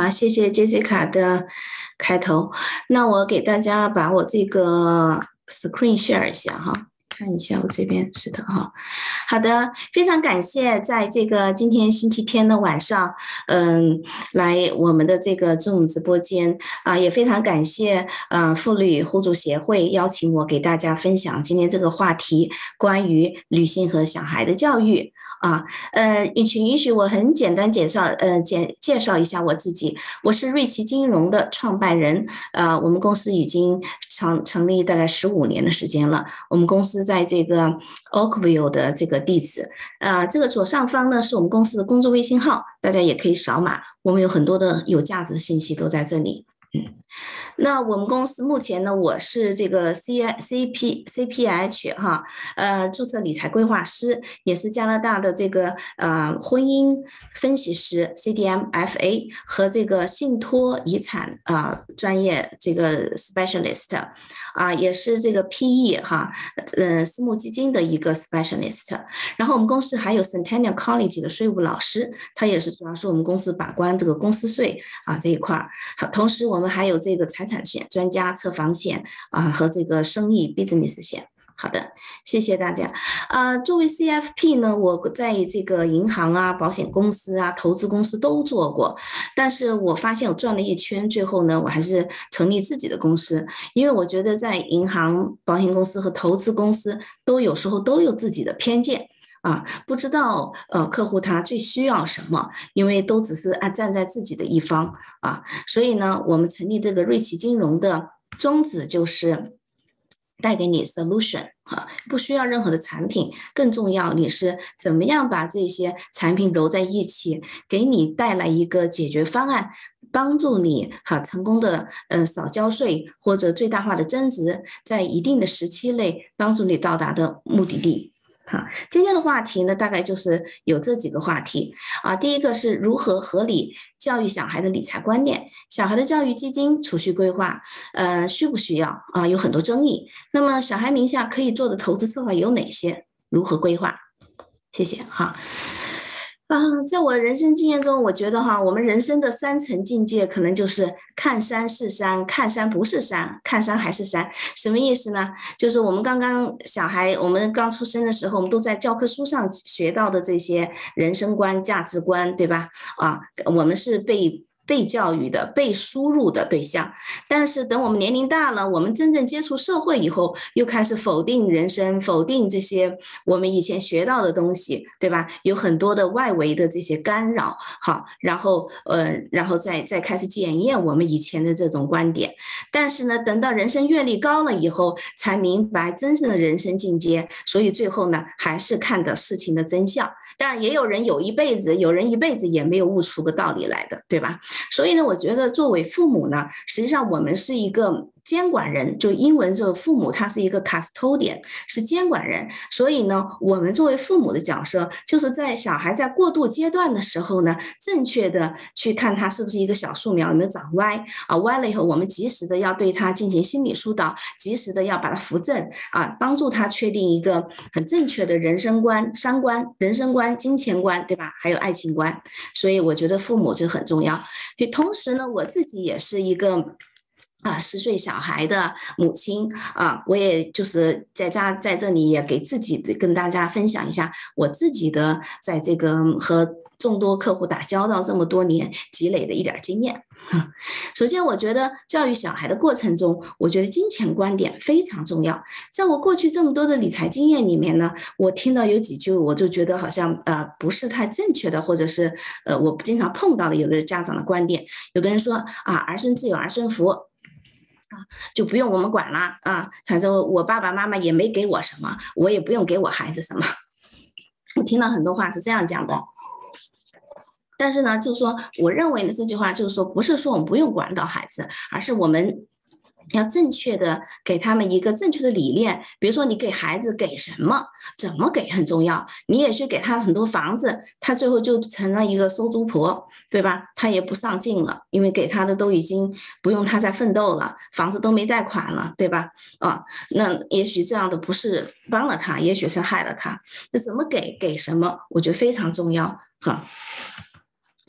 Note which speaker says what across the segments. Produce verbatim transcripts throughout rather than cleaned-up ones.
Speaker 1: 谢谢 Jessica 的开头。那我给大家把我这个 screen share 一下哈，看一下我这边是的哈。好的，非常感谢在这个今天星期天的晚上，嗯，来我们的这个 Zoom 直播间啊，也非常感谢呃妇女互助协会邀请我给大家分享今天这个话题，关于女性和小孩的教育。啊，呃，请允许我很简单介绍，呃，简介绍一下我自己。我是瑞奇金融的创办人，呃，我们公司已经成成立大概十五年的时间了。我们公司在这个 Oakville 的这个地址，呃，这个左上方呢是我们公司的公众微信号，大家也可以扫码。我们有很多的有价值的信息都在这里。嗯，那我们公司目前呢，我是这个 C C P C P H 哈，呃，注册理财规划师，也是加拿大的这个呃婚姻分析师 C D M F A 和这个信托遗产啊、呃、专业这个 specialist 啊、呃，也是这个 P E 哈，呃，私募基金的一个 specialist。然后我们公司还有 Centennial College 的税务老师，他也是主要是我们公司把关这个公司税啊这一块儿。好，同时我们还有这个财产险专家、车房险啊和这个生意 business 险。好的，谢谢大家。呃，作为 C F P 呢，我在这个银行啊、保险公司啊、投资公司都做过，但是我发现我转了一圈，最后呢，我还是成立自己的公司，因为我觉得在银行、保险公司和投资公司都有时候都有自己的偏见。啊，不知道呃客户他最需要什么，因为都只是按站在自己的一方啊，所以呢，我们成立这个瑞奇金融的宗旨就是带给你 solution 啊，不需要任何的产品，更重要你是怎么样把这些产品揉在一起，给你带来一个解决方案。帮助你哈成功的呃少交税或者最大化的增值，在一定的时期内帮助你到达的目的地。好，今天的话题呢，大概就是有这几个话题啊。第一个是如何合理教育小孩的理财观念，小孩的教育基金储蓄规划，呃，需不需要啊？有很多争议。那么小孩名下可以做的投资策划有哪些？如何规划？谢谢哈。啊，在我人生经验中，我觉得哈，我们人生的三层境界可能就是看山是山，看山不是山，看山还是山。什么意思呢？就是我们刚刚小孩，我们刚出生的时候，我们都在教科书上学到的这些人生观、价值观，对吧？啊，我们是被被教育的、被输入的对象，但是等我们年龄大了，我们真正接触社会以后，又开始否定人生，否定这些我们以前学到的东西，对吧？有很多的外围的这些干扰，好，然后呃，然后再再开始检验我们以前的这种观点。但是呢，等到人生阅历高了以后，才明白真正的人生境界，所以最后呢，还是看的事情的真相。当然，也有人有一辈子，有人一辈子也没有悟出个道理来的，对吧？所以呢，我觉得作为父母呢，实际上我们是一个监管人，就英文这个父母他是一个 custodian， 是监管人。所以呢，我们作为父母的角色，就是在小孩在过渡阶段的时候呢，正确的去看他是不是一个小树苗有没有长歪啊，歪了以后，我们及时的要对他进行心理疏导，及时的要把他扶正啊，帮助他确定一个很正确的人生观、三观、人生观、金钱观，对吧？还有爱情观。所以我觉得父母这很重要。同时呢，我自己也是一个啊，十岁小孩的母亲啊，我也就是在家在这里也给自己跟大家分享一下我自己的在这个和众多客户打交道这么多年积累的一点经验。首先，我觉得教育小孩的过程中，我觉得金钱观点非常重要。在我过去这么多的理财经验里面呢，我听到有几句，我就觉得好像呃不是太正确的，或者是呃我经常碰到的有的家长的观点，有的人说啊，儿孙自有儿孙福。啊，就不用我们管了啊！反正我爸爸妈妈也没给我什么，我也不用给我孩子什么。我听到很多话是这样讲的，但是呢，就是说，我认为呢，这句话就是说，不是说我们不用管到孩子，而是我们要正确的给他们一个正确的理念。比如说，你给孩子给什么，怎么给很重要。你也去给他很多房子，他最后就成了一个收租婆，对吧？他也不上进了，因为给他的都已经不用他再奋斗了，房子都没贷款了，对吧？啊，那也许这样的不是帮了他，也许是害了他。那怎么给，给什么，我觉得非常重要哈。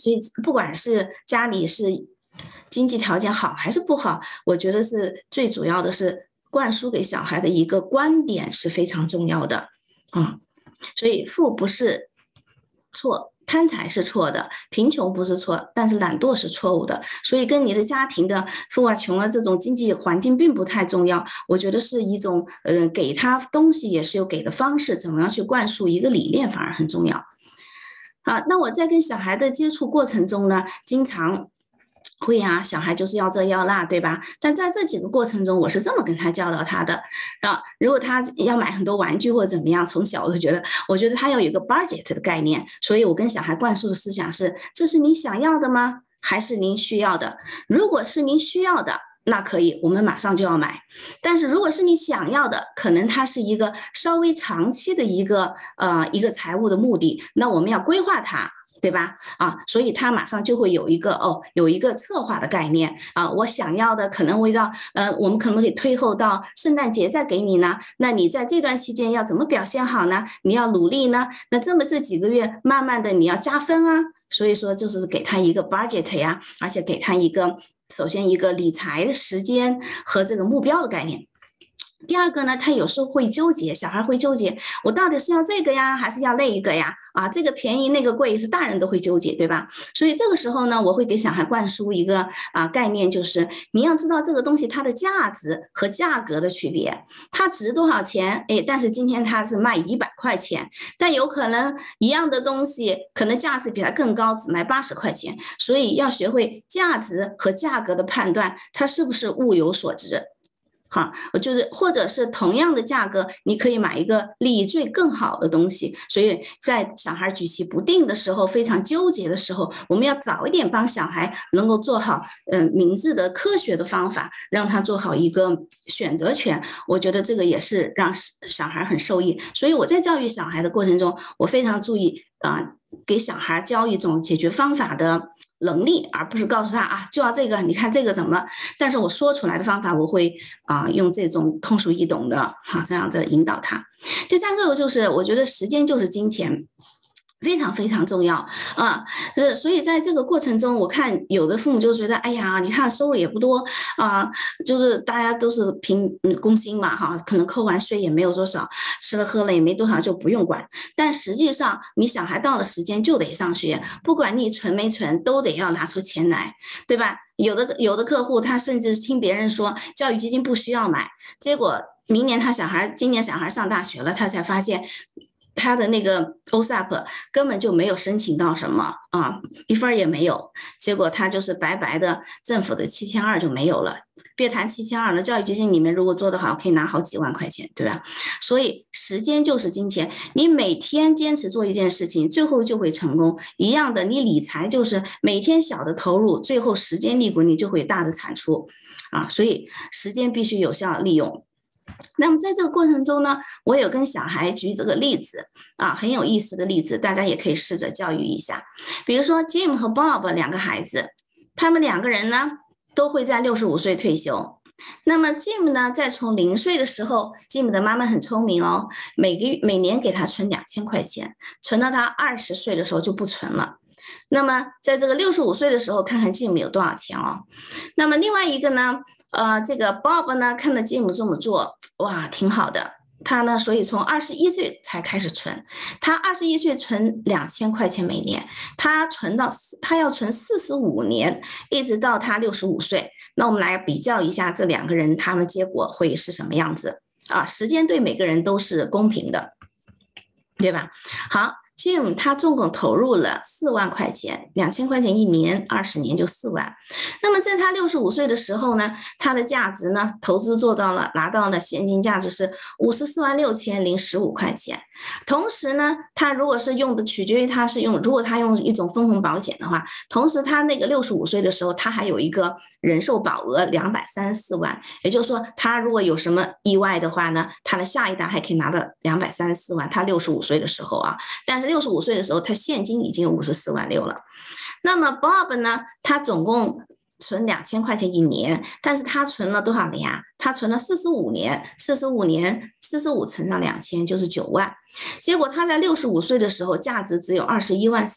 Speaker 1: 所以不管是家里是经济条件好还是不好，我觉得是最主要的是灌输给小孩的一个观点是非常重要的啊。所以富不是错，贪财是错的，贫穷不是错，但是懒惰是错误的。所以跟你的家庭的富啊穷啊这种经济环境并不太重要，我觉得是一种呃给他东西也是有给的方式，怎么样去灌输一个理念反而很重要。好，那我在跟小孩的接触过程中呢，经常会啊，小孩就是要这要那，对吧？但在这几个过程中，我是这么跟他教导他的啊。如果他要买很多玩具或者怎么样，从小我就觉得，我觉得他要有一个 budget 的概念，所以我跟小孩灌输的思想是：这是您想要的吗？还是您需要的？如果是您需要的，那可以，我们马上就要买。但是如果是你想要的，可能它是一个稍微长期的一个呃一个财务的目的，那我们要规划它。对吧？啊，所以他马上就会有一个哦，有一个策划的概念啊。我想要的可能会到呃，我们可能可以推后到圣诞节再给你呢。那你在这段期间要怎么表现好呢？你要努力呢。那这么这几个月，慢慢的你要加分啊。所以说就是给他一个 budget 呀，而且给他一个首先一个理财的时间和这个目标的概念。第二个呢，他有时候会纠结，小孩会纠结，我到底是要这个呀，还是要那一个呀？啊，这个便宜那个贵，是大人都会纠结，对吧？所以这个时候呢，我会给小孩灌输一个啊概念，就是你要知道这个东西它的价值和价格的区别，它值多少钱？哎，但是今天它是卖一百块钱，但有可能一样的东西，可能价值比它更高，只卖八十块钱。所以要学会价值和价格的判断，它是不是物有所值。好，我就是或者是同样的价格，你可以买一个利益最更好的东西。所以在小孩举棋不定的时候，非常纠结的时候，我们要早一点帮小孩能够做好嗯、呃、明智的科学的方法，让他做好一个选择权。我觉得这个也是让小孩很受益。所以我在教育小孩的过程中，我非常注意啊、呃，给小孩教一种解决方法的能力，而不是告诉他啊就要这个，你看这个怎么了？但是我说出来的方法，我会啊、呃、用这种通俗易懂的哈这样子引导他。第三个就是我觉得时间就是金钱。非常非常重要啊！呃，所以在这个过程中，我看有的父母就觉得，哎呀，你看收入也不多啊，就是大家都是凭工薪嘛，哈，可能扣完税也没有多少，吃了喝了也没多少，就不用管。但实际上，你小孩到了时间就得上学，不管你存没存，都得要拿出钱来，对吧？有的有的客户他甚至听别人说教育基金不需要买，结果明年他小孩，今年小孩上大学了，他才发现。他的那个 O S A P 根本就没有申请到什么啊，一分也没有，结果他就是白白的政府的七千二就没有了。别谈七千二了，教育基金里面如果做得好，可以拿好几万块钱，对吧？所以时间就是金钱，你每天坚持做一件事情，最后就会成功。一样的，你理财就是每天小的投入，最后时间利滚，你就会大的产出啊。所以时间必须有效利用。那么在这个过程中呢，我有跟小孩举这个例子啊，很有意思的例子，大家也可以试着教育一下。比如说 Jim 和 Bob 两个孩子，他们两个人呢都会在六十五岁退休。那么 Jim 呢，在从零岁的时候 ，Jim 的妈妈很聪明哦，每个每年给他存两千块钱，存到他二十岁的时候就不存了。那么在这个六十五岁的时候，看看 Jim 有多少钱哦。那么另外一个呢？呃，这个 Bob 呢，看到 Jim 这么做，哇，挺好的。他呢，所以从二十一岁才开始存，他二十一岁存两千块钱每年，他存到他要存四十五年，一直到他六十五岁。那我们来比较一下这两个人，他们结果会是什么样子啊？时间对每个人都是公平的，对吧？好。Jim 他总共投入了四万块钱，两千块钱一年，二十年就四万。那么在他六十五岁的时候呢，他的价值呢，投资做到了，拿到了现金价值是五十四万六千零十五块钱。同时呢，他如果是用的，取决于他是用，如果他用一种分红保险的话，同时他那个六十五岁的时候，他还有一个人寿保额两百三十四万，也就是说，他如果有什么意外的话呢，他的下一代还可以拿到两百三十四万。他六十五岁的时候啊，但是六十五岁的时候，他现金已经有五十四万六了。那么 Bob 呢，他总共存两千块钱一年，但是他存了多少年呀？他存了四十五年，四十五年，四十五乘上两千就是九万。结果他在六十五岁的时候，价值只有二十一万四。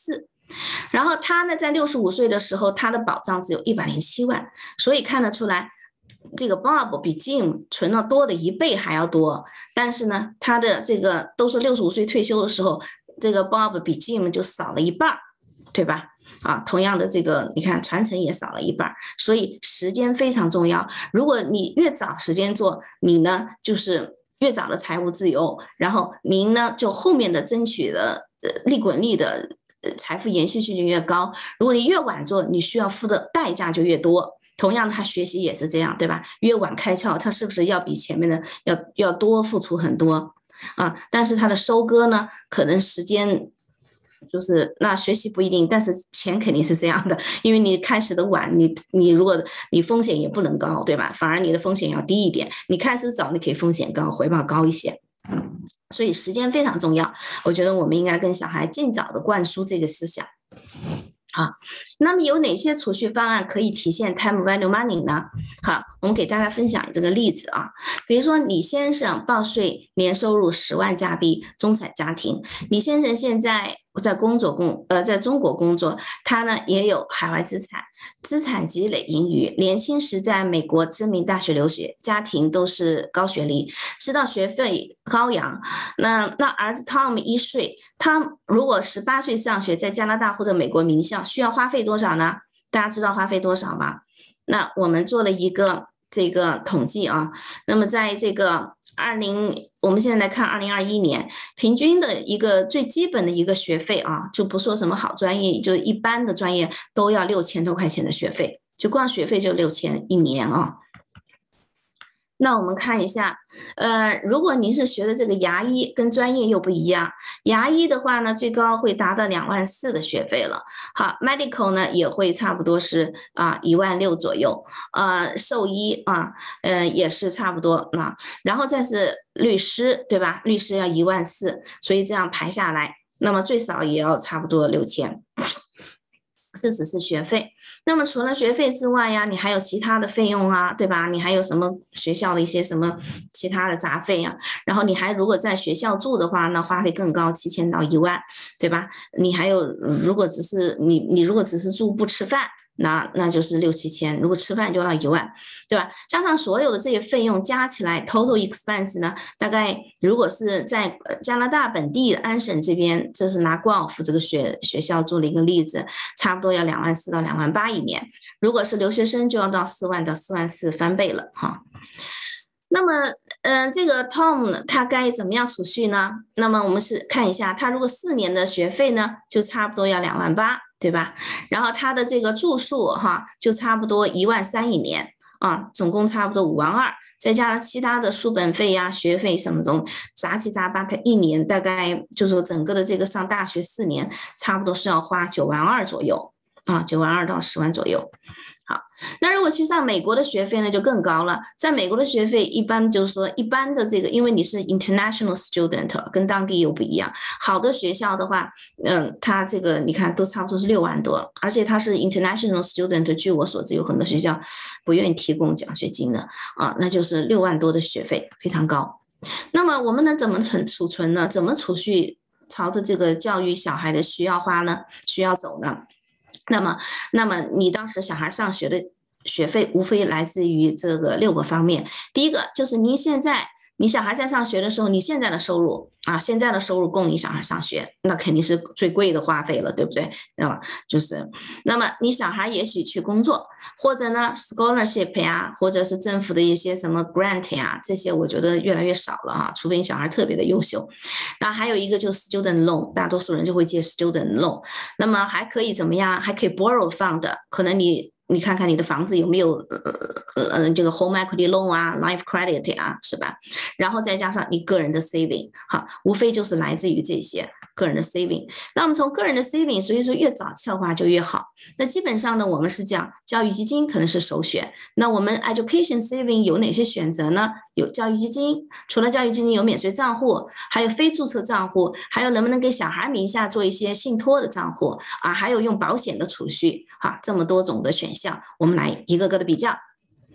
Speaker 1: 然后他呢，在六十五岁的时候，他的保障只有一百零七万，所以看得出来，这个 Bob 比 Jim 存了多的一倍还要多。但是呢，他的这个都是六十五岁退休的时候，这个 Bob 比 Jim 就少了一半，对吧？啊，同样的这个，你看传承也少了一半，所以时间非常重要。如果你越早时间做，你呢就是越早的财务自由，然后您呢就后面的争取的呃利滚利的财富延续性就越高。如果你越晚做，你需要付的代价就越多。同样，他学习也是这样，对吧？越晚开窍，他是不是要比前面的要要多付出很多啊？但是他的收割呢，可能时间。就是那学习不一定，但是钱肯定是这样的，因为你开始的晚，你你如果你风险也不能高，对吧？反而你的风险要低一点。你开始早，你可以风险高，回报高一些。所以时间非常重要，我觉得我们应该跟小孩尽早的灌输这个思想。好，那么有哪些储蓄方案可以体现 time value money 呢？好，我们给大家分享这个例子啊，比如说李先生报税年收入十万加币，中产家庭。李先生现在在工作工呃在中国工作，他呢也有海外资产，资产积累盈余。年轻时在美国知名大学留学，家庭都是高学历，知道学费高扬。那那儿子 Tom 一岁，他如果十八岁上学，在加拿大或者美国名校，需要花费多少呢？大家知道花费多少吗？那我们做了一个这个统计啊，那么在这个二零，我们现在来看二零二一年平均的一个最基本的一个学费啊，就不说什么好专业，就一般的专业都要六千多块钱的学费，就光学费就六千一年啊。那我们看一下，呃，如果您是学的这个牙医，跟专业又不一样。牙医的话呢，最高会达到两万四的学费了。好 ，medical 呢也会差不多是啊一万六左右。呃，兽医啊，呃也是差不多啊。然后再是律师，对吧？律师要一万四，所以这样排下来，那么最少也要差不多六千。这只是学费，那么除了学费之外呀，你还有其他的费用啊，对吧？你还有什么学校的一些什么其他的杂费啊？然后你还如果在学校住的话，那花费更高，七千到一万，对吧？你还有如果只是你你如果只是住不吃饭，那那就是六七千，如果吃饭就到一万，对吧？加上所有的这些费用加起来 ，total expense 呢，大概如果是在加拿大本地安省这边，这是拿 Guelph 这个学学校做了一个例子，差不多要两万四到两万八一年。如果是留学生，就要到四万到四万四，翻倍了哈。那么，嗯、呃，这个 Tom 呢，他该怎么样储蓄呢？那么我们是看一下，他如果四年的学费呢，就差不多要两万八，对吧？然后他的这个住宿哈，就差不多一万三一年啊，总共差不多五万二，再加上其他的书本费呀、学费什么中，杂七杂八，他一年大概就是说整个的这个上大学四年，差不多是要花九万二左右啊，九万二到十万左右。好，那如果去上美国的学费呢，就更高了。在美国的学费一般就是说，一般的这个，因为你是 international student， 跟当地又不一样。好的学校的话，嗯，它这个你看都差不多是六万多，而且它是 international student， 据我所知，有很多学校不愿意提供奖学金的啊，那就是六万多的学费，非常高。那么我们能怎么存储存呢？怎么储蓄朝着这个教育小孩的需要花呢？需要走呢？那么，那么你当时小孩上学的学费无非来自于这个六个方面。第一个就是您现在你小孩在上学的时候，你现在的收入啊，现在的收入供你小孩上学，那肯定是最贵的花费了，对不对？那么就是，那么你小孩也许去工作，或者呢 scholarship 呀，或者是政府的一些什么 grant 呀，这些我觉得越来越少了啊，除非你小孩特别的优秀。那还有一个就是 student loan， 大多数人就会借 student loan。那么还可以怎么样？还可以 borrow fund， 可能你。你看看你的房子有没有呃呃这个 home equity loan 啊 life credit 啊，是吧？然后再加上你个人的 saving， 好，无非就是来自于这些个人的 saving。那我们从个人的 saving， 所以说越早策划就越好。那基本上呢，我们是讲教育基金可能是首选。那我们 education saving 有哪些选择呢？有教育基金，除了教育基金有免税账户，还有非注册账户，还有能不能给小孩名下做一些信托的账户啊？还有用保险的储蓄，哈，这么多种的选项，我们来一个个的比较。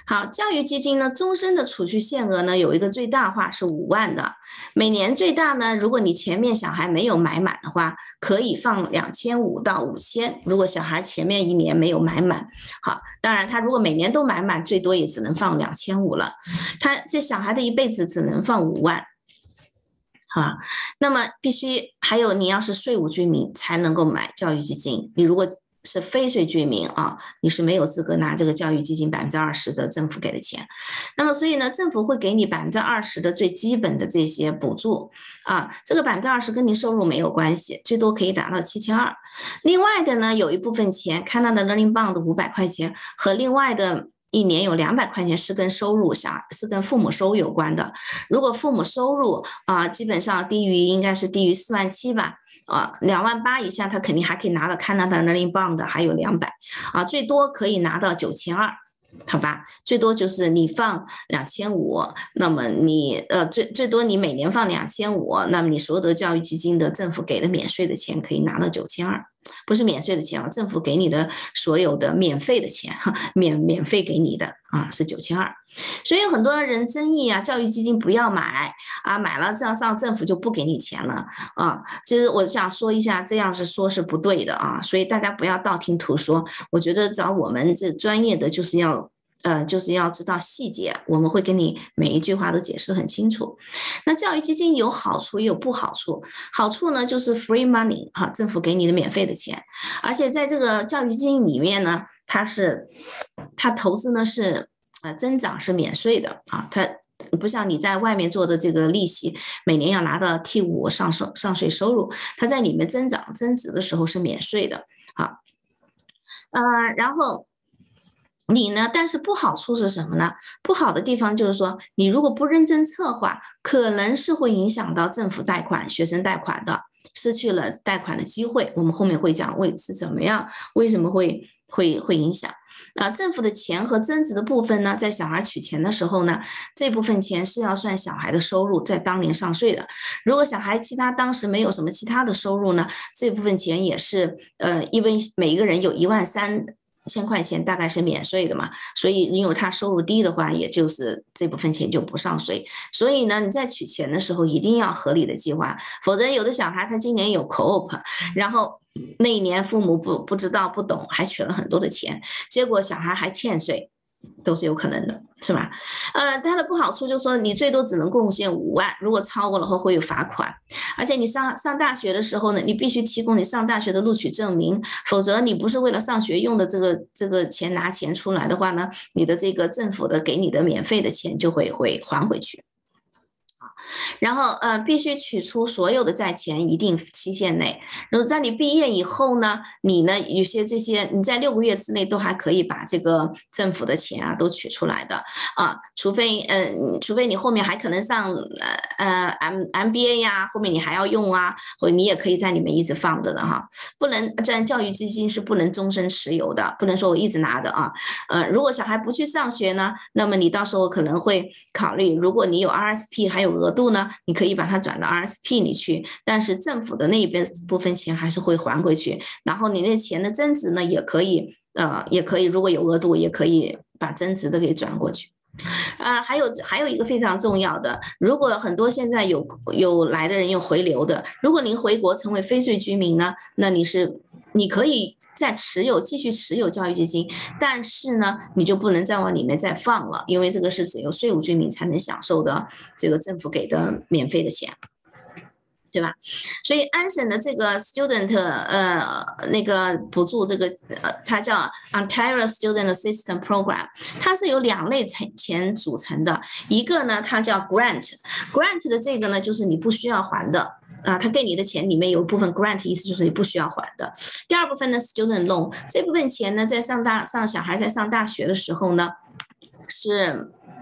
Speaker 1: 好，教育基金呢，终身的储蓄限额呢有一个最大化是五万的，每年最大呢，如果你前面小孩没有买满的话，可以放两千五到五千。如果小孩前面一年没有买满，好，当然他如果每年都买满，最多也只能放两千五了。他这小孩的一辈子只能放五万。好，那么必须还有你要是税务居民才能够买教育基金，你如果是非税居民啊，你是没有资格拿这个教育基金百分之二十的政府给的钱。那么所以呢，政府会给你百分之二十的最基本的这些补助啊，这个百分之二十跟你收入没有关系，最多可以达到七千二。另外的呢，有一部分钱 ，Canada Learning Bond 五百块钱和另外的一年有两百块钱是跟收入下是跟父母收入有关的。如果父母收入啊，基本上低于应该是低于四万七吧。啊，两万八以下，他肯定还可以拿到 Canada Learning Bond， 还有两百，啊，最多可以拿到九千二，好吧？最多就是你放两千五，那么你呃最最多你每年放两千五，那么你所有的教育基金的政府给的免税的钱可以拿到九千二，不是免税的钱啊，政府给你的所有的免费的钱，免免费给你的啊是九千二。所以有很多人争议啊，教育基金不要买啊，买了这样上政府就不给你钱了啊。其实我想说一下，这样是说是不对的啊，所以大家不要道听途说。我觉得找我们这专业的就是要呃就是要知道细节，我们会给你每一句话都解释很清楚。那教育基金有好处也有不好处，好处呢就是 free money 哈、啊，政府给你的免费的钱，而且在这个教育基金里面呢，它是它投资呢是。呃，增长是免税的啊，它不像你在外面做的这个利息，每年要拿到 T 五 上税上税收入，它在里面增长增值的时候是免税的啊。呃，然后你呢，但是不好处是什么呢？不好的地方就是说，你如果不认真策划，可能是会影响到政府贷款、学生贷款的，失去了贷款的机会。我们后面会讲为是怎么样，为什么会会会影响。啊，政府的钱和增值的部分呢，在小孩取钱的时候呢，这部分钱是要算小孩的收入，在当年上税的。如果小孩其他当时没有什么其他的收入呢，这部分钱也是呃，因为每一个人有一万三千块钱大概是免税的嘛，所以因为他收入低的话，也就是这部分钱就不上税。所以呢，你在取钱的时候一定要合理的计划，否则有的小孩他今年有 co-op， 然后那一年父母不不知道不懂，还取了很多的钱，结果小孩还欠税，都是有可能的，是吧？呃，它的不好处就是说，你最多只能贡献五万，如果超过了后会有罚款，而且你上上大学的时候呢，你必须提供你上大学的录取证明，否则你不是为了上学用的这个这个钱拿钱出来的话呢，你的这个政府的给你的免费的钱就会会还回去。然后呃，必须取出所有的债钱一定期限内。然后在你毕业以后呢，你呢有些这些你在六个月之内都还可以把这个政府的钱啊都取出来的啊，除非呃，除非你后面还可能上呃呃 M M B A 呀，后面你还要用啊，或者你也可以在里面一直放着的哈，不能在教育基金是不能终身持有的，不能说我一直拿着啊。呃，如果小孩不去上学呢，那么你到时候可能会考虑，如果你有 R S P 还有额度呢，你可以把它转到 R S P 里去，但是政府的那一边部分钱还是会还回去，然后你那钱的增值呢也可以，呃，也可以如果有额度也可以把增值的给转过去。啊，还有还有一个非常重要的，如果很多现在有有来的人有回流的，如果您回国成为非税居民呢，那你是你可以再持有继续持有教育基金，但是呢，你就不能再往里面再放了，因为这个是只有税务居民才能享受的这个政府给的免费的钱。对吧？所以安省的这个 student 呃那个补助这个呃它叫 Ontario Student Assistance Program， 它是由两类钱组成的，一个呢它叫 grant，grant 的这个呢就是你不需要还的啊，他给你的钱里面有一部分 grant， 意思就是你不需要还的。第二部分呢 student loan， 这部分钱呢在上大上小孩在上大学的时候呢是。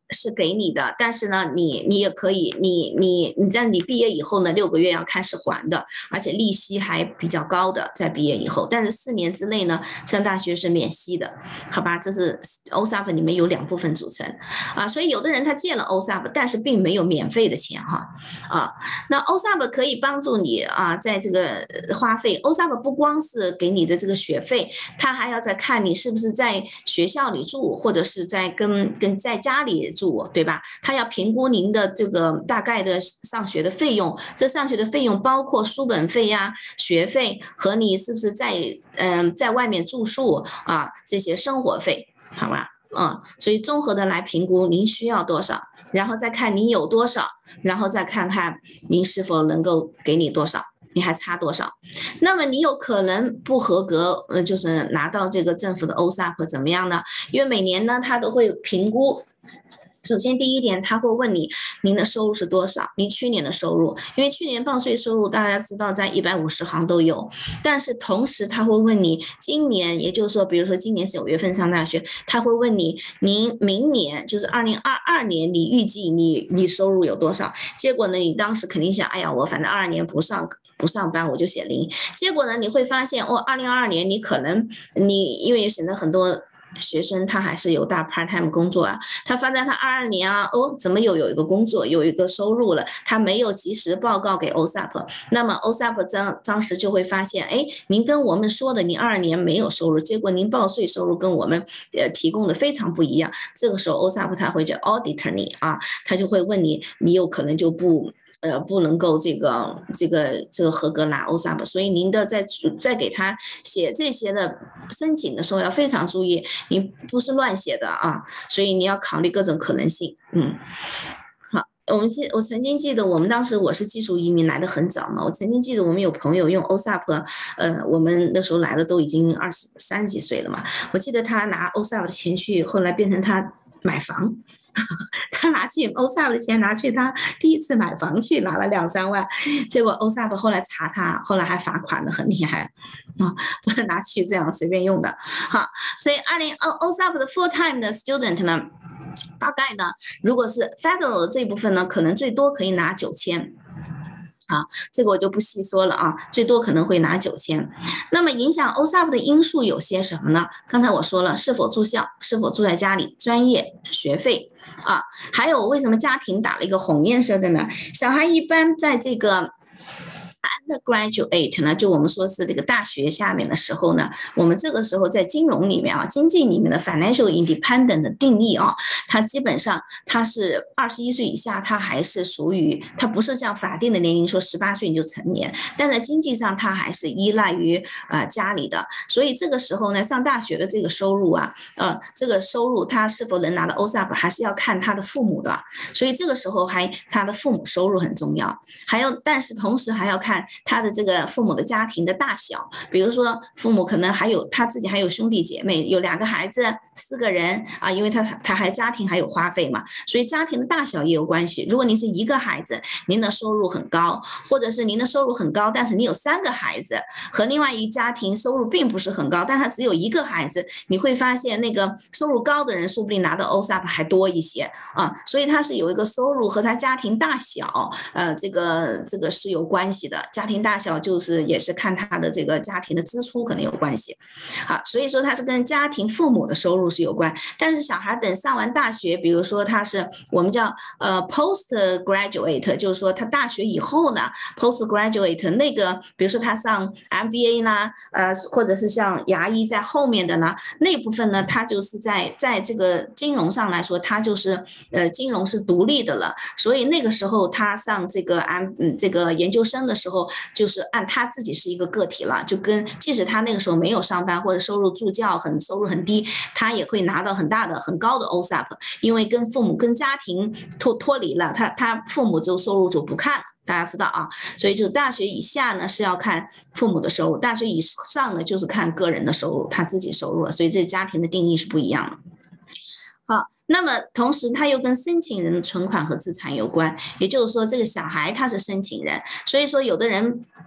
Speaker 1: 是给你的，但是呢，你你也可以，你你你在你毕业以后呢，六个月要开始还的，而且利息还比较高的，在毕业以后，但是四年之内呢，上大学是免息的，好吧？这是 O S A P 里面有两部分组成啊，所以有的人他借了 O S A P， 但是并没有免费的钱哈啊。那 O S A P 可以帮助你啊，在这个花费 O S A P 不光是给你的这个学费，他还要再看你是不是在学校里住，或者是在跟跟在家里住，对吧？他要评估您的这个大概的上学的费用，这上学的费用包括书本费呀、学费和你是不是在嗯、呃、在外面住宿啊这些生活费，好吧？嗯，所以综合的来评估您需要多少，然后再看您有多少，然后再看看您是否能够给你多少。你还差多少？那么你有可能不合格，呃，就是拿到这个政府的 O S A P 怎么样呢？因为每年呢，他都会评估。首先，第一点，他会问你您的收入是多少，您去年的收入，因为去年报税收入大家知道在一百五十行都有，但是同时他会问你今年，也就是说，比如说今年九月份上大学，他会问你您明年就是二零二二年，你预计你你收入有多少？结果呢，你当时肯定想，哎呀，我反正二二年不上不上班，我就写零。结果呢，你会发现，哦，二零二二年你可能你因为显得很多。学生他还是有大 part time 工作啊，他发现他二二年啊，哦，怎么有有一个工作，有一个收入了，他没有及时报告给 O S A P， 那么 O S A P 当当时就会发现，哎，您跟我们说的您二二年没有收入，结果您报税收入跟我们呃提供的非常不一样，这个时候 O S A P 他会叫 auditor 你啊，他就会问你，你有可能就不。呃，不能够这个这个这个合格拿 O S A P， 所以您的在在给他写这些的申请的时候要非常注意，您不是乱写的啊，所以你要考虑各种可能性。嗯，好，我们记我曾经记得我们当时我是技术移民来的很早嘛，我曾经记得我们有朋友用 O S A P， 呃，我们那时候来的都已经二十三十几岁了嘛，我记得他拿 O S A P 的钱去，后来变成他买房。他拿去 O S A P 的钱拿去他第一次买房去，拿了两三万，结果 O S A P 后来查他，后来还罚款的很厉害啊，不能拿去这样随便用的。好，所以二零 O S A P 的 full time 的 student 呢，大概呢，如果是 federal 的这部分呢，可能最多可以拿九千。啊，这个我就不细说了啊，最多可能会拿九千。那么影响 O S A P 的因素有些什么呢？刚才我说了，是否住校，是否住在家里，专业、学费啊，还有为什么家庭打了一个红颜色的呢？小孩一般在这个undergraduate 呢，就我们说是这个大学下面的时候呢，我们这个时候在金融里面啊，经济里面的 financial independent 的定义啊，它基本上它是二十一岁以下，它还是属于它不是像法定的年龄说十八岁你就成年，但在经济上它还是依赖于呃家里的，所以这个时候呢，上大学的这个收入啊，呃，这个收入他是否能拿到 O S A P 还是要看他的父母的，所以这个时候还他的父母收入很重要，还有但是同时还要看。他的这个父母的家庭的大小，比如说父母可能还有他自己还有兄弟姐妹，有两个孩子，四个人啊，因为他他还家庭还有花费嘛，所以家庭的大小也有关系。如果您是一个孩子，您的收入很高，或者是您的收入很高，但是你有三个孩子，和另外一家庭收入并不是很高，但他只有一个孩子，你会发现那个收入高的人说不定拿到 O S A P 还多一些啊，所以他是有一个收入和他家庭大小，呃，这个这个是有关系的。家庭大小就是也是看他的这个家庭的支出可能有关系，好，所以说他是跟家庭父母的收入是有关。但是小孩等上完大学，比如说他是我们叫呃 postgraduate， 就是说他大学以后呢 postgraduate 那个，比如说他上 M B A 啦，呃，或者是像牙医在后面的呢，那部分呢，他就是在在这个金融上来说，他就是呃金融是独立的了，所以那个时候他上这个 M 嗯这个研究生的时候。就是按他自己是一个个体了，就跟即使他那个时候没有上班或者收入助教很收入很低，他也会拿到很大的很高的 O S A P， 因为跟父母跟家庭脱脱离了，他他父母就收入就不看了。大家知道啊，所以就大学以下呢是要看父母的收入，大学以上呢就是看个人的收入，他自己收入了，所以这家庭的定义是不一样的。好，那么同时它又跟申请人的存款和资产有关，也就是说这个小孩他是申请人，所以说有的人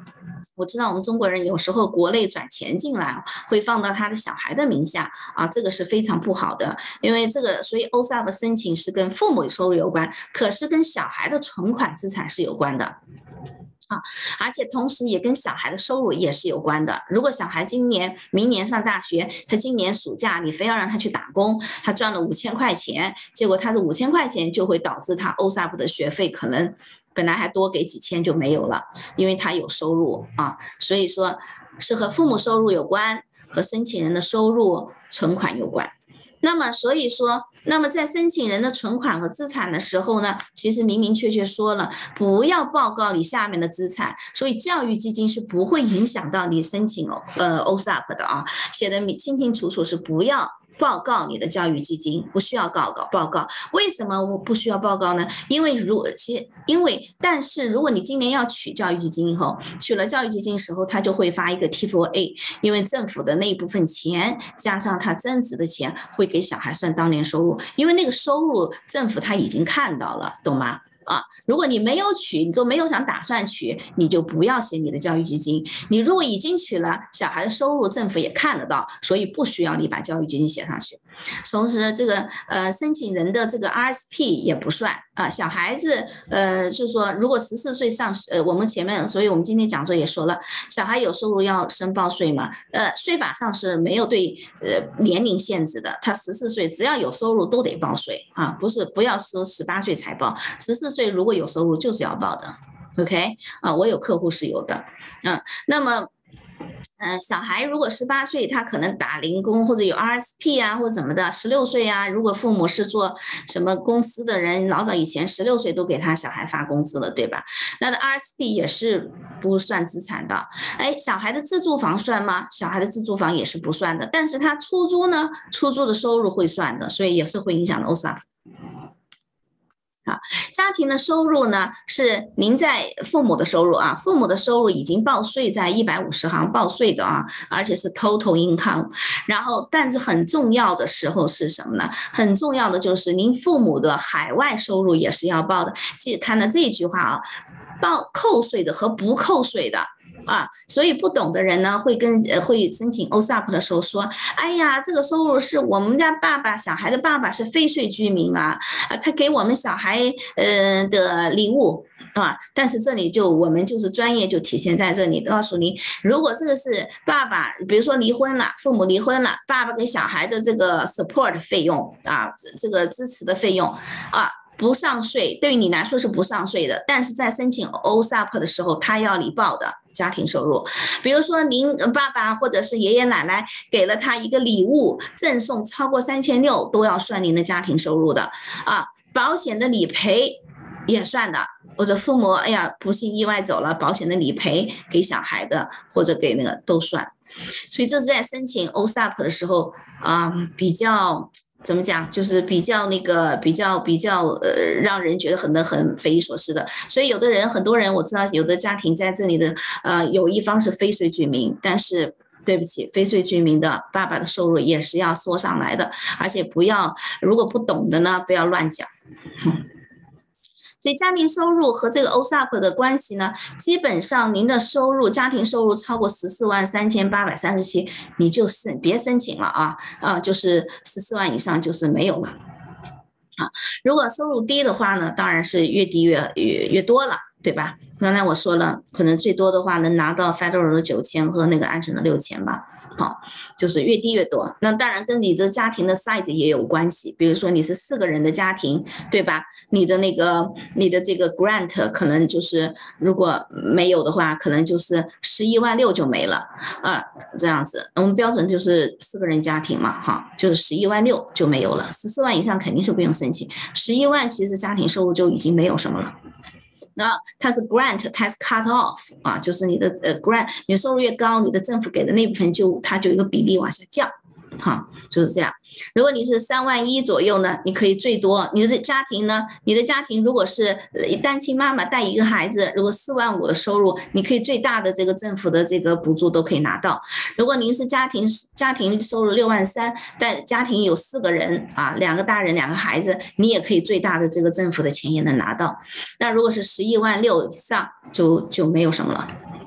Speaker 1: 我知道我们中国人有时候国内转钱进来会放到他的小孩的名下啊，这个是非常不好的，因为这个所以 O S A P 申请是跟父母收入有关，可是跟小孩的存款资产是有关的。啊，而且同时也跟小孩的收入也是有关的。如果小孩今年、明年上大学，他今年暑假你非要让他去打工，他赚了五千块钱，结果他这五千块钱就会导致他 O S A P 的学费可能本来还多给几千就没有了，因为他有收入啊，所以说是和父母收入有关，和申请人的收入存款有关。那么所以说，那么在申请人的存款和资产的时候呢，其实明明确确说了，不要报告你下面的资产，所以教育基金是不会影响到你申请呃 O S A P 的啊，写的清清楚楚是不要报告你的教育基金，不需要报告报告。为什么我不需要报告呢？因为如其实因为但是如果你今年要取教育基金以后，取了教育基金的时候，他就会发一个 T 四 A， 因为政府的那一部分钱加上他增值的钱会给小孩算当年收入，因为那个收入政府他已经看到了，懂吗？啊，如果你没有取，你都没有想打算取，你就不要写你的教育基金。你如果已经取了，小孩的收入政府也看得到，所以不需要你把教育基金写上去。同时，这个呃申请人的这个 R S P 也不算啊。小孩子呃就是说，如果十四岁上呃我们前面，所以我们今天讲座也说了，小孩有收入要申报税嘛？呃，税法上是没有对呃年龄限制的，他十四岁只要有收入都得报税啊，不是不要说十八岁才报，十四岁如果有收入就是要报的 ，OK 啊，我有客户是有的，嗯，那么，呃，小孩如果十八岁，他可能打零工或者有 R S P 啊，或者怎么的，十六岁啊，如果父母是做什么公司的人，老早以前十六岁都给他小孩发工资了，对吧？那的 R S P 也是不算资产的，哎，小孩的自住房算吗？小孩的自住房也是不算的，但是他出租呢，出租的收入会算的，所以也是会影响的 O S A P。啊，家庭的收入呢是您在父母的收入啊，父母的收入已经报税在一百五十行报税的啊，而且是 total income。然后，但是很重要的时候是什么呢？很重要的就是您父母的海外收入也是要报的。记看到这句话啊，报扣税的和不扣税的。啊，所以不懂的人呢，会跟呃会申请 O S A P 的时候说，哎呀，这个收入是我们家爸爸小孩的爸爸是非税居民啊，啊，他给我们小孩呃的礼物啊，但是这里就我们就是专业就体现在这里，告诉你，如果这个是爸爸，比如说离婚了，父母离婚了，爸爸给小孩的这个 support 费用啊，这个支持的费用啊。不上税，对于你来说是不上税的，但是在申请 O S A P 的时候，他要你报的家庭收入，比如说您爸爸或者是爷爷奶奶给了他一个礼物，赠送超过三千六，都要算您的家庭收入的啊。保险的理赔也算的，或者父母哎呀不幸意外走了，保险的理赔给小孩的或者给那个都算，所以这是在申请 O S A P 的时候啊、嗯、比较。怎么讲？就是比较那个比较比较呃，让人觉得很的很匪夷所思的。所以有的人很多人我知道，有的家庭在这里的呃，有一方是非税居民，但是对不起，非税居民的爸爸的收入也是要缩上来的，而且不要如果不懂的呢，不要乱讲。嗯所以家庭收入和这个 O S A P 的关系呢，基本上您的收入家庭收入超过十四万三千八百三十七，你就申别申请了啊啊，就是十四万以上就是没有了啊。如果收入低的话呢，当然是越低越越越多了，对吧？刚才我说了，可能最多的话能拿到 Federal 的九千和那个安省的六千吧。好，就是越低越多。那当然跟你这家庭的 size 也有关系。比如说你是四个人的家庭，对吧？你的那个你的这个 grant 可能就是如果没有的话，可能就是十一万六就没了啊，这样子。我们标准就是四个人家庭嘛，哈，就是十一万六就没有了。十四万以上肯定是不用申请，十一万其实家庭收入就已经没有什么了。那它是 grant， 它是 cut off 啊，就是你的呃 grant， 你收入越高，你的政府给的那部分就它就有一个比例往下降，哈，就是这样。如果你是三万一左右呢，你可以最多你的家庭呢，你的家庭如果是单亲妈妈带一个孩子，如果四万五的收入，你可以最大的这个政府的这个补助都可以拿到。如果您是家庭家庭收入六万三，但家庭有四个人啊，两个大人两个孩子，你也可以最大的这个政府的钱也能拿到。那如果是十一万六以上，就就没有什么了。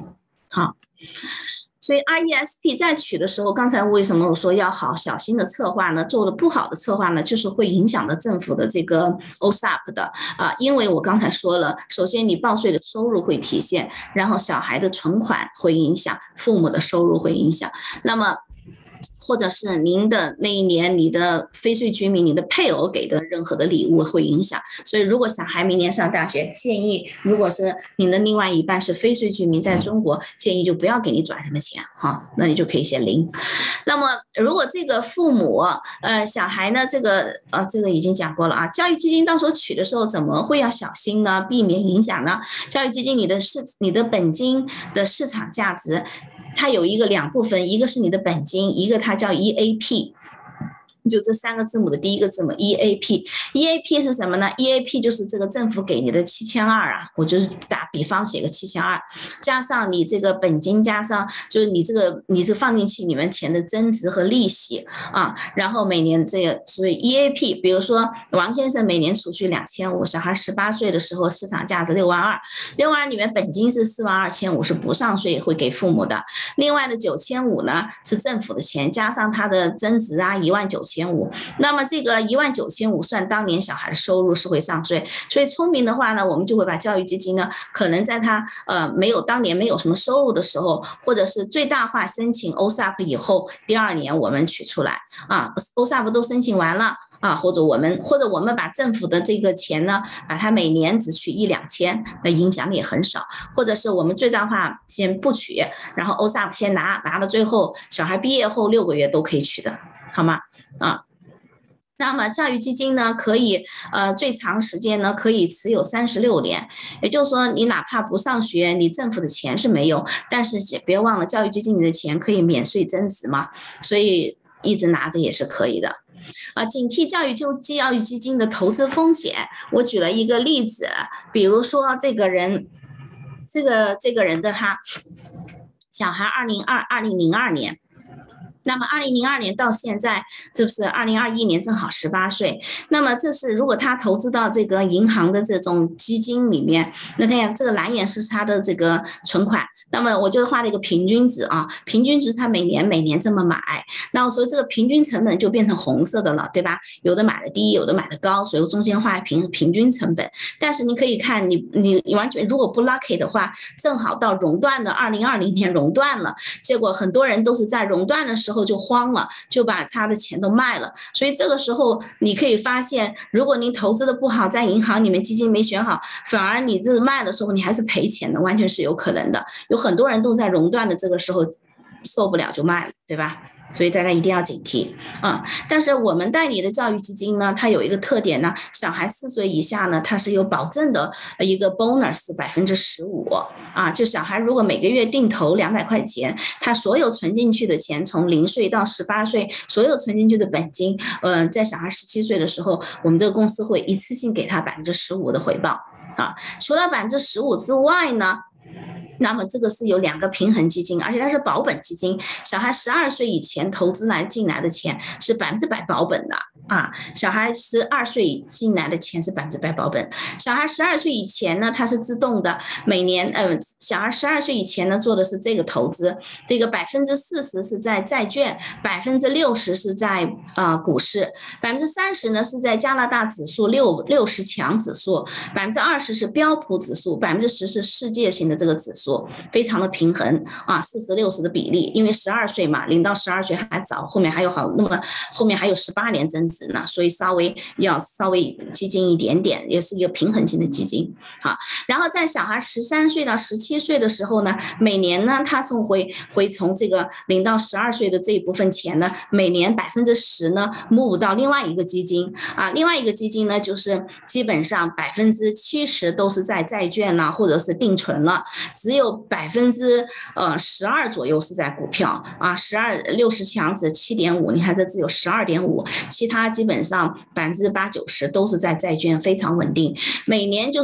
Speaker 1: 好。所以 R E S P 在取的时候，刚才为什么我说要好小心的策划呢？做的不好的策划呢，就是会影响到政府的这个 O S A P 的啊，因为我刚才说了，首先你报税的收入会体现，然后小孩的存款会影响，父母的收入会影响，那么。或者是您的那一年你的非税居民，你的配偶给的任何的礼物会影响，所以如果小孩明年上大学，建议如果是你的另外一半是非税居民，在中国建议就不要给你转什么钱哈，那你就可以写零。那么如果这个父母呃小孩呢，这个呃这个已经讲过了啊，教育基金到时候取的时候怎么会要小心呢？避免影响呢？教育基金你的市你的本金的市场价值。它有一个两部分，一个是你的本金，一个它叫 E A P， 就这三个字母的第一个字母 E A P。E A P 是什么呢？ E A P 就是这个政府给你的七千二啊，我就是打比方写个七千二，加上你这个本金，加上就是你这个你是放进去你们钱的增值和利息啊，然后每年这个所以 E A P， 比如说王先生每年储蓄两千五，小孩十八岁的时候市场价值六万二，六万二里面本金是四万二千五，是不上税会给父母的，另外的九千五呢是政府的钱，加上他的增值啊一万九千五，那么这个一万九千五算当年小孩的收入是会上税，所以聪明的话呢，我们就会把教育基金呢，可能在他呃没有当年没有什么收入的时候，或者是最大化申请 O S A P 以后，第二年我们取出来啊 ，O S A P 都申请完了。啊，或者我们或者我们把政府的这个钱呢，把它每年只取一两千，那影响也很少。或者是我们最大化先不取，然后 O S A P 先拿，拿到最后小孩毕业后六个月都可以取的，好吗？啊。那么教育基金呢，可以呃最长时间呢可以持有三十六年，也就是说你哪怕不上学，你政府的钱是没有，但是别忘了教育基金里的钱可以免税增值嘛，所以一直拿着也是可以的。啊，警惕教育就教育基金的投资风险。我举了一个例子，比如说这个人，这个这个人的他小孩二零二二零零二年。那么二零零二年到现在，这不是二零二一年正好十八岁。那么这是如果他投资到这个银行的这种基金里面，那看这个蓝眼是他的这个存款。那么我就画了一个平均值啊，平均值他每年每年这么买，那所以这个平均成本就变成红色的了，对吧？有的买的低，有的买的高，所以我中间画平平均成本。但是你可以看你你你完全如果不 lucky 的话，正好到熔断的二零二零年熔断了，结果很多人都是在熔断的时候。之后就慌了，就把他的钱都卖了，所以这个时候你可以发现，如果您投资的不好，在银行里面基金没选好，反而你这卖的时候你还是赔钱的，完全是有可能的。有很多人都在熔断的这个时候受不了就卖了，对吧？所以大家一定要警惕啊！但是我们代理的教育基金呢，它有一个特点呢，小孩四岁以下呢，它是有保证的一个 bonus 百分之十五啊，就小孩如果每个月定投两百块钱，他所有存进去的钱，从零岁到十八岁，所有存进去的本金，呃，在小孩十七岁的时候，我们这个公司会一次性给他百分之十五的回报啊。除了百分之十五之外呢，那么这个是有两个平衡基金，而且它是保本基金。小孩十二岁以前投资来进来的钱是百分之百保本的啊，小孩十二岁进来的钱是百分之百保本。小孩十二岁以前呢，它是自动的，每年呃，小孩十二岁以前呢做的是这个投资，这个百分之四十是在债券，百分之六十是在啊、呃、股市，百分之三十呢是在加拿大指数六六十强指数，百分之二十是标普指数，百分之十是世界性的这个指数。非常的平衡啊，四十六十的比例，因为十二岁嘛，零到十二岁还早，后面还有好那么后面还有十八年增值呢，所以稍微要稍微激进一点点，也是一个平衡性的基金。好，然后在小孩十三岁到十七岁的时候呢，每年呢，他从会会从这个零到十二岁的这一部分钱呢，每年百分之十呢 move 到另外一个基金啊，另外一个基金呢，就是基本上百分之七十都是在债券啦、啊，或者是定存了，只有有百分之呃十二左右是在股票啊，十二六十强指七点五，你看这只有十二点五，其他基本上百分之八九十都是在债券，非常稳定。每年就是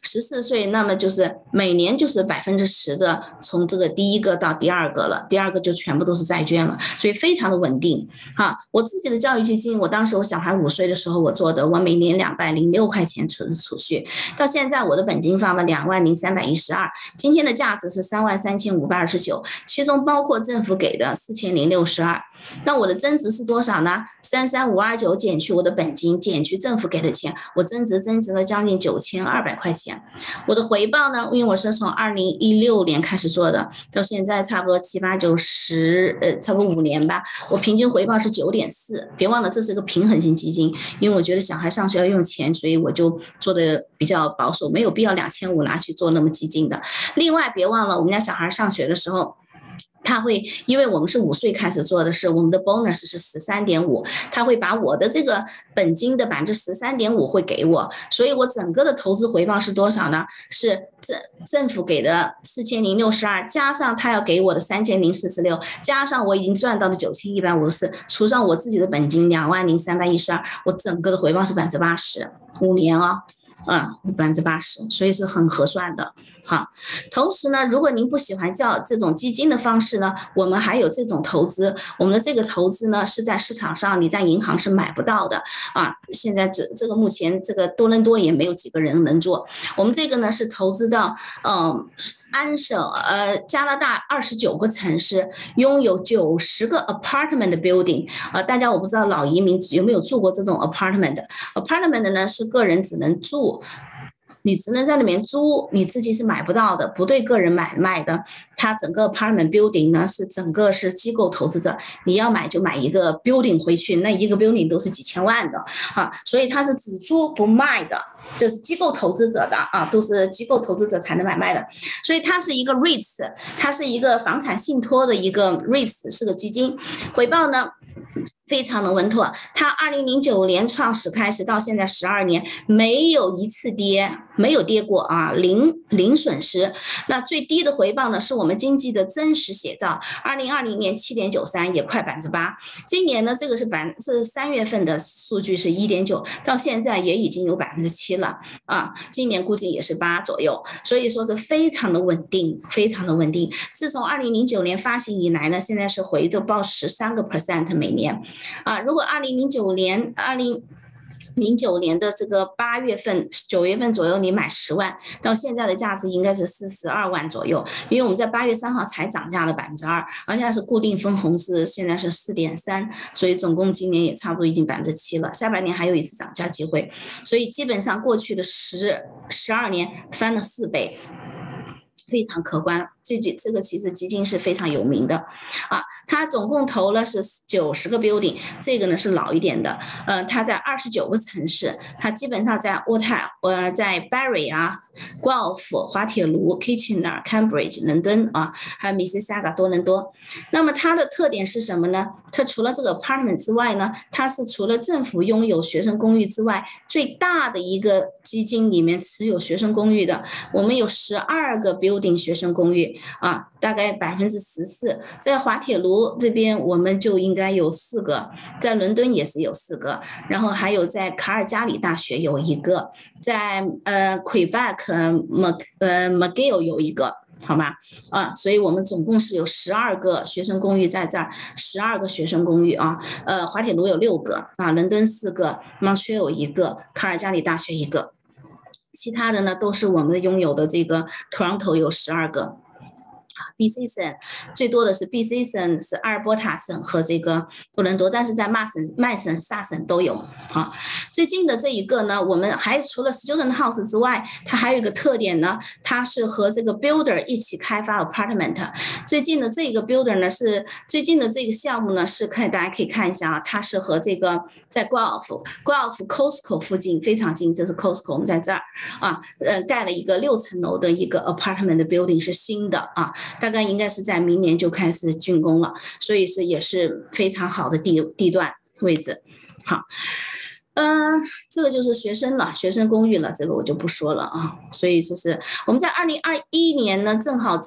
Speaker 1: 十四岁，那么就是每年就是百分之十的从这个第一个到第二个了，第二个就全部都是债券了，所以非常的稳定。哈，我自己的教育基金，我当时我小孩五岁的时候我做的，我每年两百零六块钱存储蓄，到现在我的本金放了两万零三百一十二，今天的价值是三万三千五百二十九，其中包括政府给的四千零六十二。那我的增值是多少呢？三三五二九减去我的本金，减去政府给的钱，我增值增值了将近九千二百块钱。我的回报呢，因为我是从二零一六年开始做的，到现在差不多七八九十，呃，差不多五年吧，我平均回报是九点四。别忘了，这是个平衡型基金，因为我觉得小孩上学要用钱，所以我就做的比较保守，没有必要两千五拿去做那么激进的。另外，别忘了我们家小孩上学的时候，他会，因为我们是五岁开始做的是，我们的 bonus 是十三点五，他会把我的这个本金的百分之十三点五会给我，所以我整个的投资回报是多少呢？是政政府给的四千零六十二，加上他要给我的三千零四十六，加上我已经赚到了九千一百五十四，除上我自己的本金两万零三百一十二，我整个的回报是百分之八十，五年啊。嗯，百分之八十，所以是很合算的。好，同时呢，如果您不喜欢叫这种基金的方式呢，我们还有这种投资。我们的这个投资呢，是在市场上你在银行是买不到的啊。现在这这个目前这个多伦多也没有几个人能做。我们这个呢是投资到嗯安省呃加拿大二十九个城市，拥有九十个 apartment building 啊、呃。大家我不知道老移民有没有住过这种 apartment？apartment 呢是个人只能住。你只能在里面租，你自己是买不到的，不对个人买卖的。它整个 apartment building 呢是整个是机构投资者，你要买就买一个 building 回去，那一个 building 都是几千万的啊，所以它是只租不卖的，这是机构投资者的啊，都是机构投资者才能买卖的，所以它是一个 REITs， 它是一个房产信托的一个 REITs， 是个基金，回报呢非常的稳妥，它二零零九年创始开始到现在十二年没有一次跌，没有跌过啊，零零损失。那最低的回报呢，是我们经济的真实写照，二零二零年七点九三，也快百分之八。今年呢，这个是百是三月份的数据是一点九，到现在也已经有百分之七了啊，今年估计也是八左右，所以说是非常的稳定，非常的稳定。自从二零零九年发行以来呢，现在是回着报十三个 percent 每年。啊，如果二零零九年、二零零九年的这个八月份、九月份左右，你买十万，到现在的价值应该是四十二万左右，因为我们在八月三号才涨价了百分之二，而且是固定分红是现在是四点三，所以总共今年也差不多已经百分之七了，下半年还有一次涨价机会，所以基本上过去的十十二年翻了四倍。非常可观，这几这个其实基金是非常有名的，啊，它总共投了是九十个 building， 这个呢是老一点的，呃，它在二十九个城市，它基本上在渥太，呃，在 Barrie 啊、Guelph、滑铁卢、Kitchener、Cambridge、伦敦啊，还有 Mississauga 多伦多。那么它的特点是什么呢？它除了这个 apartment 之外呢，它是除了政府拥有学生公寓之外，最大的一个基金里面持有学生公寓的，我们有十二个 building。学生公寓啊，大概百分之十四，在滑铁卢这边我们就应该有四个，在伦敦也是有四个，然后还有在卡尔加里大学有一个，在呃 Quebec Mc 呃 McGill 有一个，好吗？啊，所以我们总共是有十二个学生公寓在这儿，十二个学生公寓啊，呃，滑铁卢有六个啊，伦敦四个 ，Montreal 一个，卡尔加里大学一个。其他的呢都是我们拥有的，这个 Toronto 有十二个。B C 省最多的是 B C 省是阿尔伯塔省和这个多伦多，但是在曼省、曼省、萨省都有啊。最近的这一个呢，我们还除了 student house 之外，它还有一个特点呢，它是和这个 builder 一起开发 apartment。最近的这个 builder 呢是最近的这个项目呢是看大家可以看一下啊，它是和这个在 Guelph Guelph Costco 附近非常近，这是 Costco， 我们在这儿啊，呃，盖了一个六层楼的一个 apartment building 是新的啊。大概应该是在明年就开始竣工了，所以是也是非常好的地地段位置。好，嗯、呃，这个就是学生了，学生公寓了，这个我就不说了啊。所以就是我们在二零二一年呢，正好在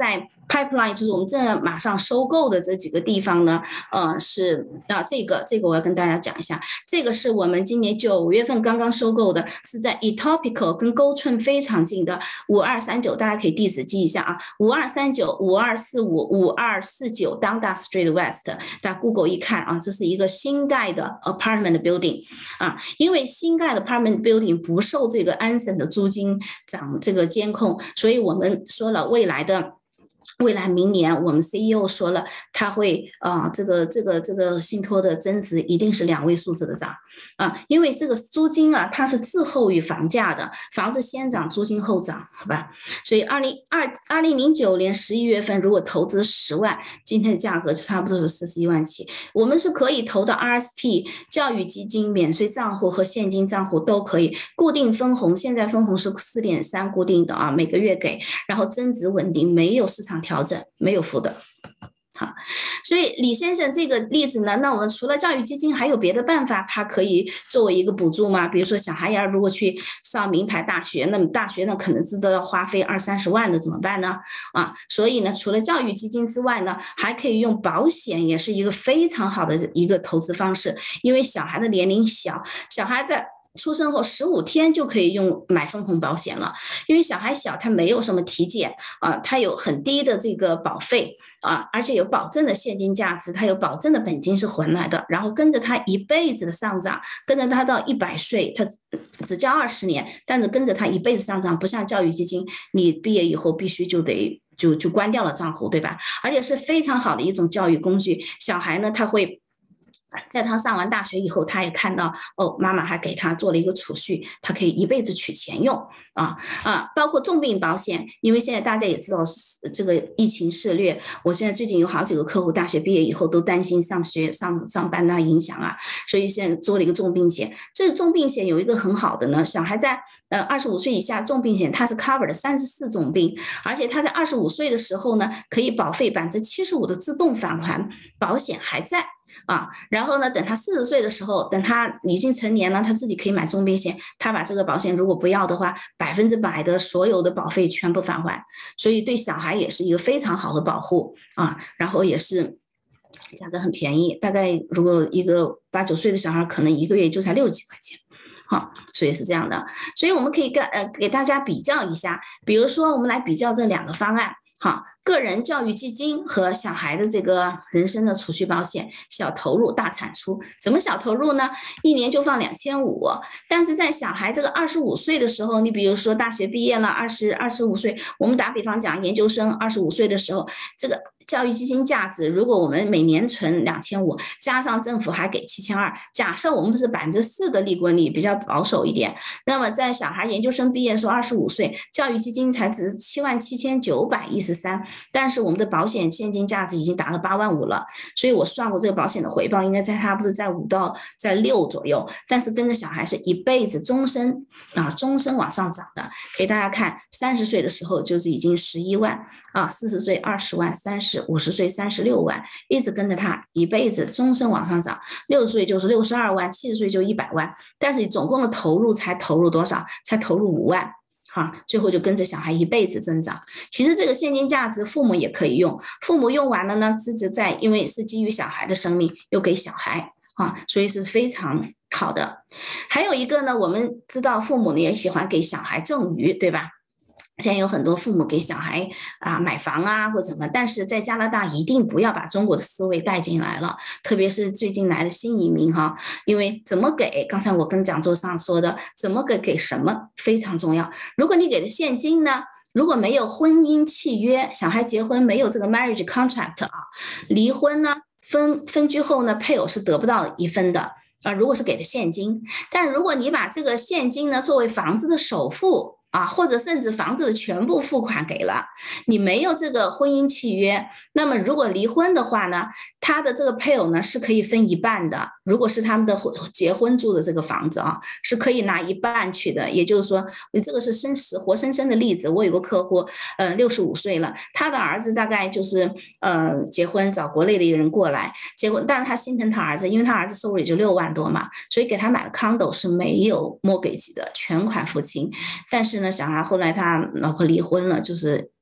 Speaker 1: pipeline 就是我们正在马上收购的这几个地方呢，呃，是啊，这个这个我要跟大家讲一下，这个是我们今年九月份刚刚收购的，是在 Etopical 跟沟村非常近的五二三九，大家可以地址记一下啊，五二三九、五二四五、五二四九 Dundas Street West， 大家 Google 一看啊，这是一个新盖的 apartment building 啊，因为新盖的 apartment building 不受这个安森的租金涨这个监控，所以我们说了未来的。未来明年我们 C E O 说了，他会啊、呃，这个这个这个信托的增值一定是两位数字的涨啊，因为这个租金啊，它是滞后于房价的，房子先涨，租金后涨，好吧？所以二零二二零零九年十一月份，如果投资十万，今天的价格差不多是四十一万起，我们是可以投到 R S P 教育基金、免税账户和现金账户都可以，固定分红，现在分红是四点三固定的啊，每个月给，然后增值稳定，没有市场调整，没有负的。好，所以李先生这个例子呢，那我们除了教育基金，还有别的办法，它可以作为一个补助吗？比如说小孩呀，如果去上名牌大学，那么大学呢可能是都要花费二三十万的，怎么办呢？啊，所以呢，除了教育基金之外呢，还可以用保险，也是一个非常好的一个投资方式，因为小孩的年龄小，小孩在出生后十五天就可以用买分红保险了，因为小孩小，他没有什么体检啊，他有很低的这个保费啊，而且有保证的现金价值，他有保证的本金是还来的，然后跟着他一辈子的上涨，跟着他到一百岁，他只交二十年，但是跟着他一辈子上涨，不像教育基金，你毕业以后必须就得就就关掉了账户，对吧？而且是非常好的一种教育工具，小孩呢他会。在他上完大学以后，他也看到哦，妈妈还给他做了一个储蓄，他可以一辈子取钱用啊啊！包括重病保险，因为现在大家也知道这个疫情肆虐，我现在最近有好几个客户大学毕业以后都担心上学上上班的影响啊，所以现在做了一个重病险。这个重病险有一个很好的呢，小孩在呃二十五岁以下重病险它是 cover 的三十四种病，而且他在二十五岁的时候呢，可以保费百分之七十五的自动返还，保险还在。啊，然后呢，等他四十岁的时候，等他已经成年了，他自己可以买重病险，他把这个保险如果不要的话，百分之百的所有的保费全部返还，所以对小孩也是一个非常好的保护啊，然后也是价格很便宜，大概如果一个八九岁的小孩，可能一个月就才六十几块钱。好，所以是这样的，所以我们可以跟呃给大家比较一下，比如说我们来比较这两个方案。好，个人教育基金和小孩的这个人生的储蓄保险，小投入大产出。怎么小投入呢？一年就放两千五，但是在小孩这个二十五岁的时候，你比如说大学毕业了，二十二十五岁，我们打比方讲，研究生二十五岁的时候，这个教育基金价值，如果我们每年存两千五，加上政府还给七千二，假设我们是百分之四的利滚利，比较保守一点，那么在小孩研究生毕业的时候，二十五岁，教育基金才值七万七千九百一十三，但是我们的保险现金价值已经达到八万五了，所以我算过这个保险的回报应该在它不是在五到在六左右，但是跟着小孩是一辈子终身啊，终身往上涨的。给大家看，三十岁的时候就是已经十一万啊，四十岁二十万，三十五十岁三十六万，一直跟着他一辈子终身往上涨。六十岁就是六十二万，七十岁就一百万，但是你总共的投入才投入多少？才投入五万。啊，最后就跟着小孩一辈子增长。其实这个现金价值，父母也可以用，父母用完了呢，自己在，因为是基于小孩的生命，又给小孩啊，所以是非常好的。还有一个呢，我们知道父母呢也喜欢给小孩赠与，对吧？现在有很多父母给小孩啊买房啊或怎么，但是在加拿大一定不要把中国的思维带进来了，特别是最近来的新移民哈，因为怎么给，刚才我跟讲座上说的，怎么给给什么非常重要。如果你给的现金呢，如果没有婚姻契约，小孩结婚没有这个 marriage contract 啊，离婚呢分分居后呢，配偶是得不到一分的啊。如果是给的现金，但如果你把这个现金呢作为房子的首付。啊，或者甚至房子的全部付款给了你，没有这个婚姻契约，那么如果离婚的话呢，他的这个配偶呢是可以分一半的。如果是他们的结婚住的这个房子啊，是可以拿一半去的。也就是说，你这个是真实活生生的例子。我有个客户，呃，六十五岁了，他的儿子大概就是呃结婚找国内的一个人过来结婚，但是他心疼他儿子，因为他儿子收入也就六万多嘛，所以给他买的 condo 是没有 mortgage 的，全款付清，但是呢。小孩后来他老婆离婚了，就是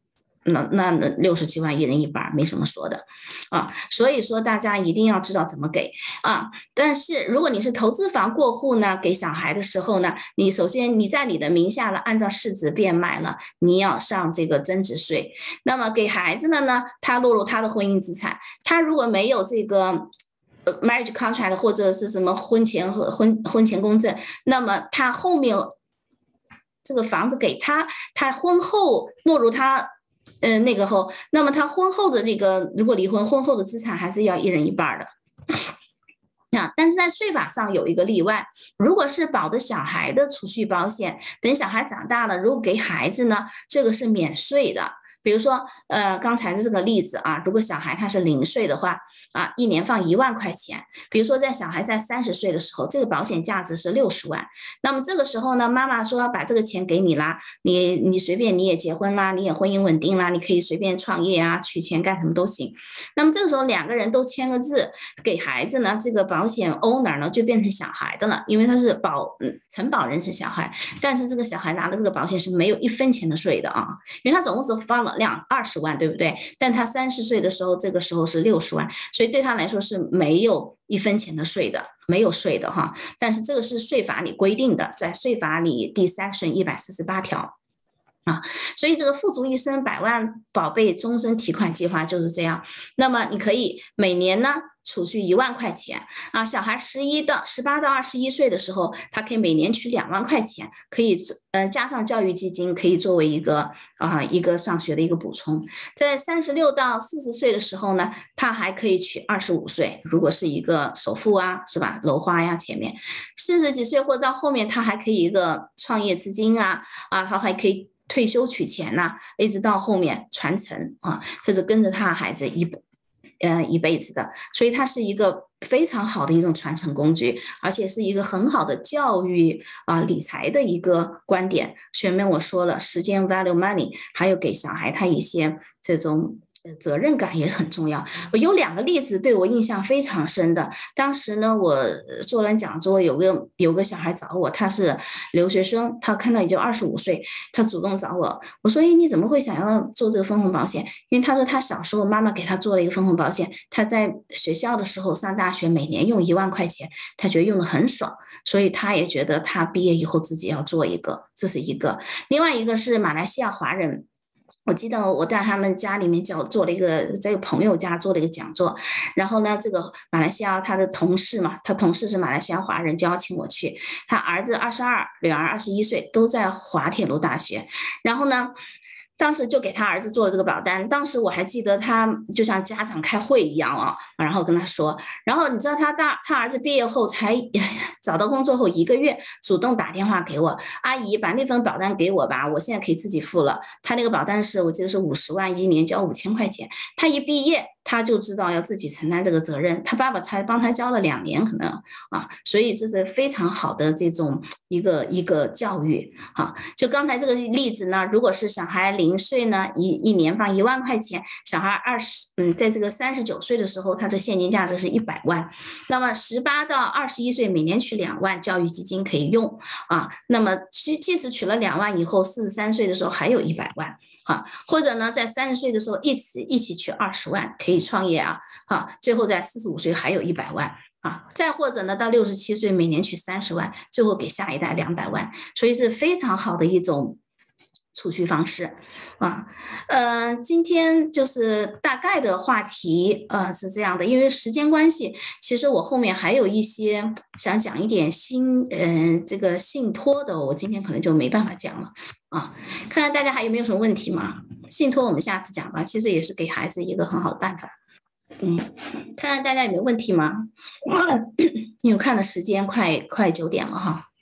Speaker 1: 那那那六十七万一人一半，没什么说的啊。所以说大家一定要知道怎么给啊。但是如果你是投资房过户呢，给小孩的时候呢，你首先你在你的名下了，按照市值变卖了，你要上这个增值税。那么给孩子的呢，他落入他的婚姻资产，他如果没有这个呃 marriage contract 或者是什么婚前和婚婚前公证，那么他后面这个房子给他，他婚后落入他呃那个后，那么他婚后的这个如果离婚，婚后的资产还是要一人一半的。啊，但是在税法上有一个例外，如果是保的小孩的储蓄保险，等小孩长大了，如果给孩子呢，这个是免税的。比如说，呃，刚才的这个例子啊，如果小孩他是零岁的话，啊，一年放一万块钱。比如说，在小孩在三十岁的时候，这个保险价值是六十万。那么这个时候呢，妈妈说把这个钱给你啦，你你随便你也结婚啦，你也婚姻稳定啦，你可以随便创业啊，取钱干什么都行。那么这个时候两个人都签个字给孩子呢，这个保险 owner 呢就变成小孩的了，因为他是保嗯承保人是小孩，但是这个小孩拿的这个保险是没有一分钱的税的啊，因为他总共是发了两二十万，对不对？但他三十岁的时候，这个时候是六十万，所以对他来说是没有一分钱的税的，没有税的哈。但是这个是税法里规定的，在税法里第三省一百四十八条。啊，所以这个富足一生百万宝贝终身提款计划就是这样。那么你可以每年呢储蓄一万块钱啊，小孩十一到十八到二十一岁的时候，他可以每年取两万块钱，可以嗯、呃、加上教育基金，可以作为一个啊、呃、一个上学的一个补充。在三十六到四十岁的时候呢，他还可以取二十五岁，如果是一个首付啊，是吧？楼花呀，前面四十几岁或者到后面，他还可以一个创业资金啊啊，他还可以退休取钱呐、啊，一直到后面传承啊，就是跟着他孩子一呃一辈子的，所以它是一个非常好的一种传承工具，而且是一个很好的教育啊、呃、理财的一个观点。前面我说了，时间 value money， 还有给小孩他一些这种责任感也很重要。我有两个例子对我印象非常深的。当时呢，我做完讲座，有个有个小孩找我，他是留学生，他看到已经二十五岁，他主动找我。我说：“哎，你怎么会想要做这个分红保险？”因为他说他小时候妈妈给他做了一个分红保险，他在学校的时候上大学每年用一万块钱，他觉得用的很爽，所以他也觉得他毕业以后自己要做一个，这是一个。另外一个是马来西亚华人。我记得我在他们家里面叫做了一个，在一个朋友家做了一个讲座，然后呢，这个马来西亚他的同事嘛，他同事是马来西亚华人，就邀请我去。他儿子二十二，女儿二十一岁，都在滑铁卢大学。然后呢，当时就给他儿子做了这个保单。当时我还记得他就像家长开会一样啊，然后跟他说，然后你知道他大他儿子毕业后才找到工作后一个月，主动打电话给我，阿姨把那份保单给我吧，我现在可以自己付了。他那个保单是我记得是五十万，一年交五千块钱。他一毕业他就知道要自己承担这个责任，他爸爸才帮他交了两年可能啊，所以这是非常好的这种一个一个教育啊。就刚才这个例子呢，如果是小孩零岁呢，一一年放一万块钱，小孩二十嗯，在这个三十九岁的时候，他的现金价值是一百万，那么十八到二十一岁每年取两万，教育基金可以用啊。那么即即使取了两万以后，四十三岁的时候还有一百万。啊，或者呢，在三十岁的时候一起一起取二十万，可以创业啊，啊，最后在四十五岁还有一百万啊，再或者呢，到六十七岁每年取三十万，最后给下一代两百万，所以是非常好的一种储蓄方式啊。呃，今天就是大概的话题，呃，是这样的，因为时间关系，其实我后面还有一些想讲一点信，嗯、呃，这个信托的，我今天可能就没办法讲了。啊，看看大家还有没有什么问题吗？信托我们下次讲吧，其实也是给孩子一个很好的办法。嗯，看看大家有没有问题吗？因为我看的时间快快九点了哈。